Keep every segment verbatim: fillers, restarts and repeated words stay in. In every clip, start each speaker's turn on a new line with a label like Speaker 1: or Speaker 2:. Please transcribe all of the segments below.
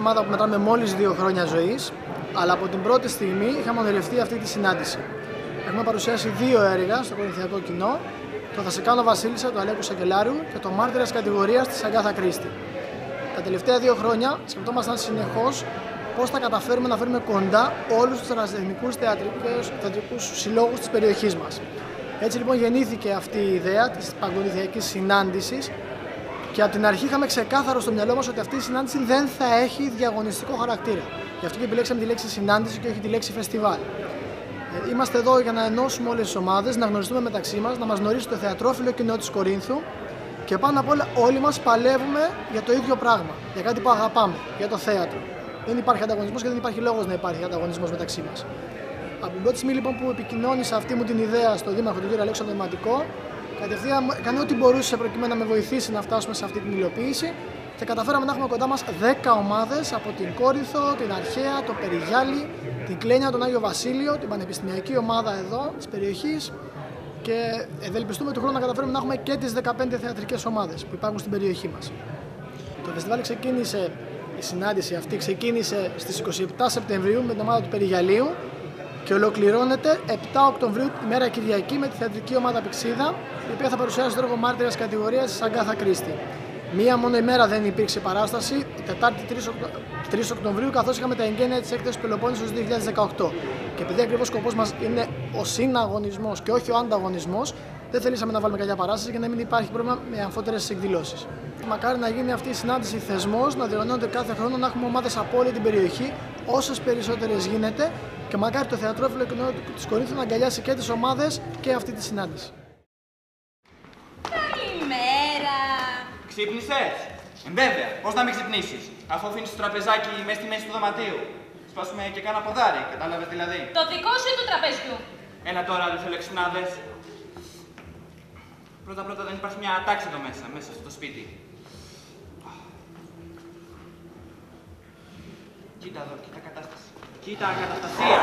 Speaker 1: ομάδα που μετράμε μόλις δύο χρόνια ζωής, αλλά από την πρώτη στιγμή είχαμε ονειρευτεί αυτή τη συνάντηση. Έχουμε παρουσιάσει δύο έργα στο κορινθιακό κοινό, το Θα σε κάνω Βασίλισσα του Αλέκου Σακελάριου και το Μάρτυρας κατηγορίας της Αγκάθα Κρίστη. Τα τελευταία δύο χρόνια σκεφτόμασταν συνεχώς πώς θα καταφέρουμε να φέρουμε κοντά όλους τους ερασιτεχνικούς θεατρικούς συλλόγους της περιοχής μας. Έτσι λοιπόν γεννήθηκε αυτή η ιδέα της παγκονιθιακής συνάντησης και από την αρχή είχαμε ξεκάθαρο στο μυαλό μας ότι αυτή η συνάντηση δεν θα έχει διαγωνιστικό χαρακτήρα. Γι' αυτό και επιλέξαμε τη λέξη συνάντηση και όχι τη λέξη φεστιβάλ. Είμαστε εδώ για να ενώσουμε όλες τις ομάδες, να γνωριστούμε μεταξύ μας, να μας γνωρίσει το θεατρόφιλο κοινό της Κορίνθου και πάνω απ' όλα όλοι μας παλεύουμε για το ίδιο πράγμα, για κάτι που αγαπάμε, για το θέατρο. Δεν υπάρχει ανταγωνισμός και δεν υπάρχει λόγος να υπάρχει ανταγωνισμός μεταξύ μας. Από την πρώτη στιγμή λοιπόν που επικοινώνησα αυτή μου την ιδέα στον Δήμαρχο τον κύριο Αλέξανδρο Ματικό, κατευθείαν έκανε ό,τι μπορούσε προκειμένου να με βοηθήσει να φτάσουμε σε αυτή την υλοποίηση και καταφέραμε να έχουμε κοντά μας δέκα ομάδες από την Κόρινθο, την Αρχαία, το Περιγιάλι, την Κλένια, τον Άγιο Βασίλειο, την πανεπιστημιακή ομάδα εδώ της περιοχής και ευελπιστούμε του χρόνου να καταφέρουμε να έχουμε και τις δεκαπέντε θεατρικές ομάδες που υπάρχουν στην περιοχή μας. Το φεστιβάλ ξεκίνησε, η συνάντηση αυτή ξεκίνησε στις είκοσι επτά Σεπτεμβρίου με την ομάδα του Περιγιαλίου και ολοκληρώνεται επτά Οκτωβρίου, ημέρα Κυριακή, με τη θεατρική ομάδα Πυξίδα, η οποία θα παρουσιάσει το έργο Μάρτυρας κατηγορίας της Αγκάθα Κρίστη. Μία μόνο ημέρα δεν υπήρξε παράσταση, η Τετάρτη τρεις Οκτωβρίου, καθώς είχαμε τα εγγένεια της έκθεσης Πελοπόννησος δύο χιλιάδες δεκαοκτώ. Και επειδή ακριβώς σκοπός μας είναι ο συναγωνισμός και όχι ο ανταγωνισμός, δεν θελήσαμε να βάλουμε καλιά παράσταση για να μην υπάρχει πρόβλημα με αμφότερες εκδηλώσεις. Μακάρι να γίνει αυτή η συνάντηση θεσμός, να διοργανώνεται κάθε χρόνο, να έχουμε ομάδες από όλη την περιοχή, όσες περισσότερες γίνεται, και μακάρι το θεατρόφιλο κοινό της Κορίνθου να αγκαλιάσει και τις ομάδες και αυτή τη συνάντηση.
Speaker 2: Καλημέρα!
Speaker 3: Ξύπνησες? Ε, βέβαια, πώς να μην ξυπνήσεις, αφού αφήνεις το τραπεζάκι μέσα στη μέση του δωματίου. Σπάσουμε και κάνα ποδάρι, κατάλαβες δηλαδή.
Speaker 2: Το δικό σου ή του τραπεζιού?
Speaker 3: Έλα τώρα, άλλους ελεξινάδες. Πρώτα-πρώτα δεν υπάρχει μια τάξη εδώ μέσα, μέσα στο σπίτι. Κοίτα εδώ, κοίτα κατάσταση. Κοίτα καταστασία.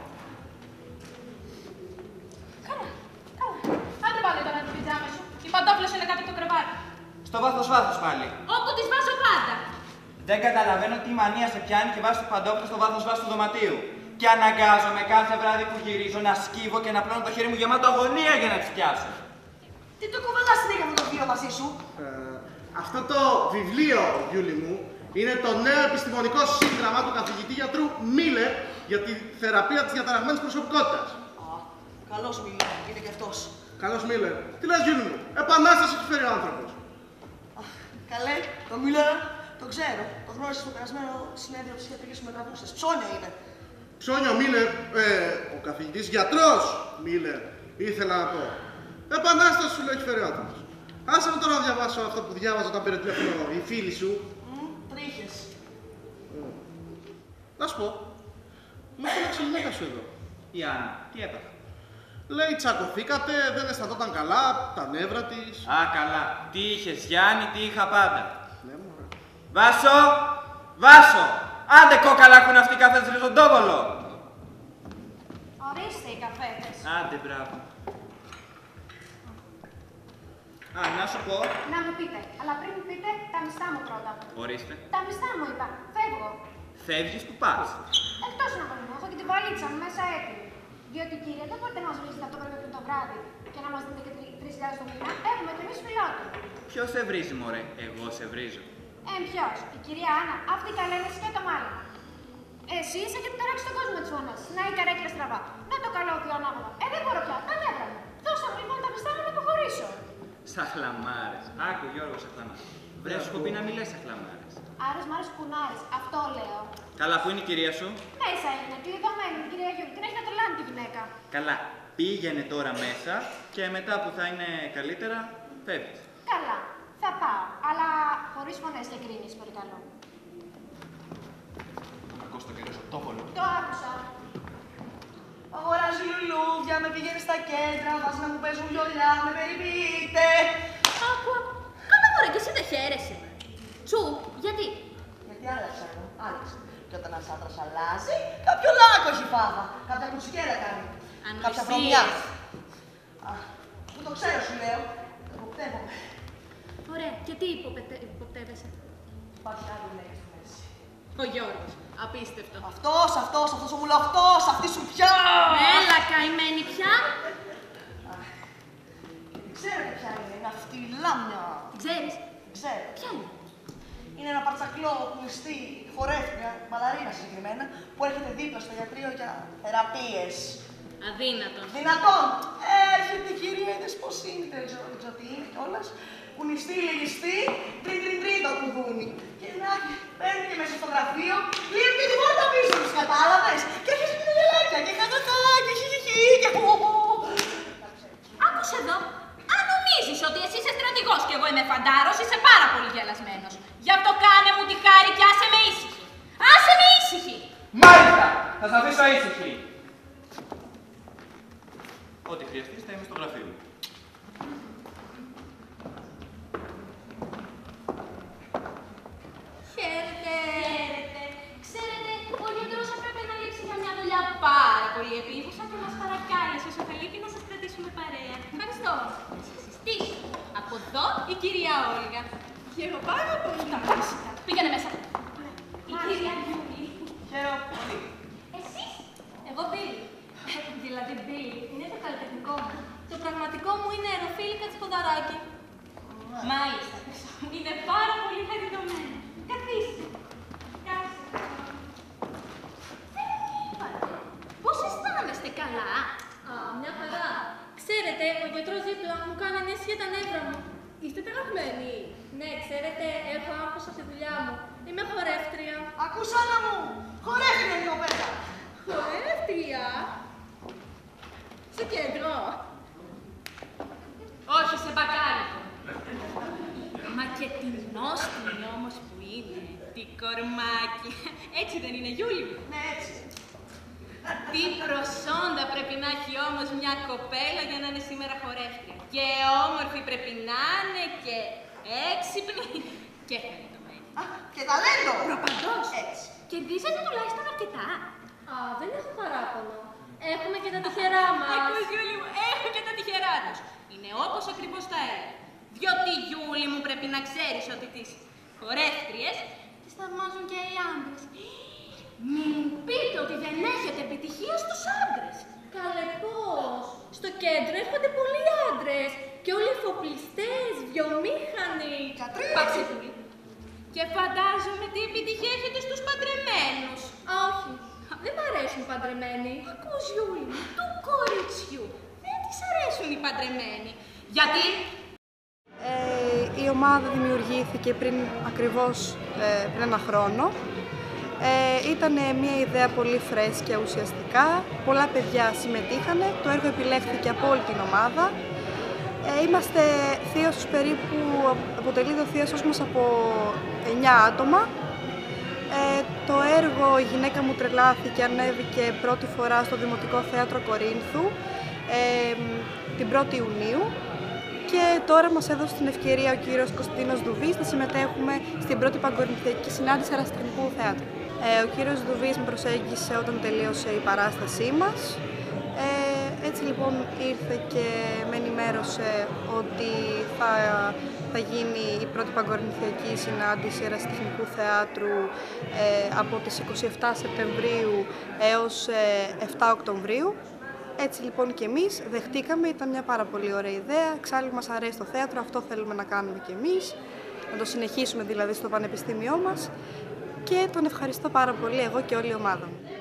Speaker 2: Καλά, καλά. Άντε πάλι τώρα την πιτζάμα σου. Οι παντόφλες είναι κάτω από το κρεβάτι.
Speaker 3: Στο βάθος βάθος πάλι.
Speaker 2: Όπου τις βάζω πάντα.
Speaker 3: Δεν καταλαβαίνω τι μανία σε πιάνει και βάζεις παντόφλες στο βάθος βάθος του δωματίου. Και αναγκάζομαι κάθε βράδυ που γυρίζω να σκύβω και να πλώνω το χέρι μου γεμάτο αγωνία για να τις πιάσω.
Speaker 4: Τι το κουβαλάς συνέχεια αυτό το βιβλίο μαζί σου?
Speaker 5: Ε, αυτό το βιβλίο, Γιούλη μου, είναι το νέο επιστημονικό σύγγραμμα του καθηγητή γιατρού Μίλερ για τη θεραπεία της διαταραγμένης προσωπικότητας.
Speaker 4: Α, καλός Μίλερ, είναι και αυτός.
Speaker 5: Καλός Μίλερ. Τι λες, Γιούλη μου, επανάσταση έχει φέρει ο άνθρωπος.
Speaker 4: Α, καλέ, το Μίλερ, το ξέρω. Το γνώρισα στο περασμένο συνέδριο της ιατρικής μεταβούσας. Ψώνιο είναι.
Speaker 5: Ψώνιο Μίλερ, ε, ο καθηγητής γιατρός Μίλερ, ήθελα να πω. Επανάσταση σου λέει έχει φέρει ο άνθρωπος. Άσε με τώρα να διαβάσω αυτό που διάβαζα όταν πήρε τηλέφωνο η φίλη σου.
Speaker 4: Μμ, τρίχες.
Speaker 5: Mm. Να σου πω, μου φώναξε η γυναίκα σου εδώ.
Speaker 3: Η Άννα, τι έπαθα?
Speaker 5: Λέει τσακωθήκατε, δεν αισθανόταν καλά, τα νεύρα της.
Speaker 3: Α, καλά. Τι είχες Γιάννη, τι είχα πάντα.
Speaker 5: Ναι, μωρέ.
Speaker 3: Βάσο! Βάσο! Άντε κόκαλα έχουν αυτοί κάθε τριζοντόβολο!
Speaker 2: Ορίστε οι καφέτες.
Speaker 3: Άντε, μπράβο. Α, να σου πω.
Speaker 2: Να μου πείτε, αλλά πριν μου πείτε τα μιστά μου πρώτα.
Speaker 3: Ορίστε.
Speaker 2: Τα μιστά μου είπα. Φεύγω.
Speaker 3: Φεύγεις που πας?
Speaker 2: Εκτός να μου, έχω και την βαλίτσα μου μέσα έτοιμη. Διότι κύριε, δεν μπορείτε να μας βρίζετε αυτό πρέπει πριν το βράδυ και να μας δείτε και τρεις χιλιάδες το μήνα. Έχουμε κι εμείς φιλότο.
Speaker 3: Ποιος σε βρίζει, μωρέ? Εγώ σε βρίζω.
Speaker 2: Ε, ποιος? Η κυρία Άννα, αυτή καλένες και το μάλιστα. Εσύ είσαι και ταράξει τον κόσμο της φωνάς. Να η καρέκλα στραβά. Να το καλό ότι ανάγωγα. Ε, δεν μπορώ πια. Τα νεύρα μου. Δώσα μου λοιπόν τα μιστά μου να αποχωρήσω.
Speaker 3: Σαχλαμάρες. Άκου Γιώργο Σαχλαμάρες. Βρε, σου έχω πει να μιλές σαχλαμάρες.
Speaker 2: Άρες μ' άρες κουνάρες. Αυτό λέω.
Speaker 3: Καλά, πού είναι η κυρία σου?
Speaker 2: Μέσα είναι. Κλειδωμένη την κυρία Γιώργη. Την έχει να τρελάνει τη γυναίκα.
Speaker 3: Καλά. Πήγαινε τώρα μέσα και μετά που θα είναι καλύτερα, φεύγεις.
Speaker 2: Καλά. Θα πάω. Αλλά χωρίς φωνές και κρίνεις, παρακαλώ.
Speaker 3: Ακούς το κύριο Σωτόπολο.
Speaker 2: Το άκουσα.
Speaker 4: Αγοράζει λουλούδια, με πηγαίνει στα κέντρα, βάζει να μου παίζουν βιολιά, με περιποιείται.
Speaker 2: Άκου, άκου. Κάτα μωρέ, και εσύ δεν χαίρεσαι. Τσου, γιατί?
Speaker 4: Γιατί άλλαξα εγώ, άλλαξα. Και όταν ένας άντρας αλλάζει, κάποιο λάκκο έχει φάβα. Κάποια κουτσικέλα κάνει. Κάποια βρωμιά. Α, που το ξέρω σου λέω. Υποπτεύομαι.
Speaker 2: Ωραία, και τι υποπτε... υποπτεύεσαι?
Speaker 4: Υπάρχει άλλη λέξη στη μέση.
Speaker 6: Ο Γιώργος. Απίστευτο.
Speaker 4: Αυτός, αυτός, αυτός ο μουλοχτός, αυτή σου πια!
Speaker 6: Έλα, καημένη πια.
Speaker 4: Ξέρετε ποια είναι, είναι αυτή η λάμια.
Speaker 6: Ξέρεις.
Speaker 4: Ξέρω.
Speaker 6: Ποια είναι.
Speaker 4: Είναι ένα παρτσακλό κλειστή χορεύτρια, μπαλαρίνα συγκεκριμένα, που έρχεται δίπλα στο γιατρείο για θεραπείες.
Speaker 6: Αδύνατον.
Speaker 4: Δυνατόν! Έρχεται η κυρία, είδες πώς είναι, δεν ξέρω, δεν ξέρω τι είναι κιόλας. Κουνιστή, λυγιστή, τριν τριν τριν το κουδούνι. Και να παίρνει και μέσα στο γραφείο, κλείνει και την πόρτα πίσω τους, κατάλαβες. Και έρχεσαι με γελάκια και χαχαχά και χιχιχι και χουχου.
Speaker 6: Άκουσε εδώ. Αν νομίζεις ότι εσύ είσαι στρατηγός και εγώ είμαι φαντάρος, είσαι πάρα πολύ γελασμένος. Γι' αυτό κάνε μου τη χάρη και άσε με ήσυχη. Άσε με ήσυχη.
Speaker 3: Μάλιστα! Θα σας αφήσω ήσυχη. Ό,τι χρειαστείς θα είμαι στο γραφείο.
Speaker 6: Χαίρετε. Χαίρετε. Ξέρετε, ο γιατρός έπρεπε να λείψει για μια δουλειά πάρα πολύ επίγουσα και μας παρακάλεσε όσο θα λείπει να σας κρατήσουμε παρέα. Ευχαριστώ. Να σας συστήσω. Από εδώ η κυρία Όλγα. Και εγώ πάρα πολύ. Πήγαινε μέσα. Η κυρία Γιούλη.
Speaker 4: Χαίρομαι πολύ.
Speaker 6: Εσείς. Εγώ Μπίλη. Δηλαδή Μπίλη είναι το καλλιτεχνικό μου. Το πραγματικό μου είναι Ροφίλη Κατσποδαράκη. Μάλιστα. Είναι πάρα πολύ χαριτωμένο. Καθίστε. Κάτσε. Πώς αισθάνεστε, καλά? Α, μια χαρά. Ξέρετε, ο γιατρός δίπλα μου κάνει ανέση για τα νεύρα μου. Είστε ταραγμένοι? Ναι, ξέρετε, έχω άγχος από τη δουλειά μου. Είμαι χορεύτρια.
Speaker 4: Ακούς, Άννα μου, χορεύτρια είναι η κοπέλα.
Speaker 6: Χορεύτρια? Στο κέντρο. Όχι, σε μπακάλικο. Μα και την νόστιμη όμως που είναι. Τι κορμάκι. Έτσι δεν είναι, Γιούλη μου?
Speaker 4: Ναι, έτσι.
Speaker 6: Τι προσόντα πρέπει να έχει όμως μια κοπέλα για να είναι σήμερα χορεύτρια. Και όμορφη πρέπει να είναι και έξυπνη και χαριτωμένη.
Speaker 4: Α, και ταλέντο.
Speaker 6: Προπαντός.
Speaker 4: Έτσι.
Speaker 6: Κερδίζετε τουλάχιστον αρκετά. Α, δεν έχω παράπονο. Έχουμε και τα τυχερά μας. Ακούς, Γιούλη μου, έχω και τα τυχερά τους. Είναι όπως ακριβώς τα έλεγα. Διότι, Γιούλη μου, πρέπει να ξέρεις ότι τις χορεύτριες τις θαυμάζουν και οι άντρες. Μην πείτε ότι δεν έχετε επιτυχία στους άντρες. Καλέ πώς. Στο κέντρο έρχονται πολλοί άντρες. Και όλοι εφοπλιστές, βιομήχανοι.
Speaker 4: Κατρίνα.
Speaker 6: Πάψε, Γιούλη. Και φαντάζομαι τι επιτυχία έχετε στους παντρεμένους. Όχι. Δεν μ' αρέσουν οι παντρεμένοι. Ακούς, Γιούλη μου, του κοριτσιού. Δεν της αρέσουν οι παντρεμένοι. Γιατί?
Speaker 7: Ε, η ομάδα δημιουργήθηκε πριν ακριβώς ε, πριν ένα χρόνο. Ε, ήταν μια ιδέα πολύ φρέσκια ουσιαστικά. Πολλά παιδιά συμμετείχανε. Το έργο επιλέχθηκε από όλη την ομάδα. Ε, είμαστε θείασος περίπου, αποτελεί το θείασος μας από εννιά άτομα. Ε, το έργο «Η γυναίκα μου τρελάθηκε» ανέβηκε πρώτη φορά στο Δημοτικό Θέατρο Κορίνθου ε, την πρώτη Ιουνίου και τώρα μας έδωσε την ευκαιρία ο κύριος Κωνσταντίνος Δουβής να συμμετέχουμε στην πρώτη παγκορινθιακή συνάντηση Αεραστεχνικού Θέατρου. Ε, ο κύριος Δουβής με προσέγγισε όταν τελείωσε η παράστασή μας. Ε, έτσι λοιπόν ήρθε και με ενημέρωσε ότι θα, θα γίνει η πρώτη παγκορινθιακή συνάντηση Αεραστεχνικού Θεάτρου ε, από τις είκοσι επτά Σεπτεμβρίου έως ε, επτά Οκτωβρίου. Έτσι λοιπόν και εμείς δεχτήκαμε, ήταν μια πάρα πολύ ωραία ιδέα, εξάλλου μας αρέσει το θέατρο, αυτό θέλουμε να κάνουμε και εμείς, να το συνεχίσουμε δηλαδή στο πανεπιστήμιό μας και τον ευχαριστώ πάρα πολύ εγώ και όλη η ομάδα μου.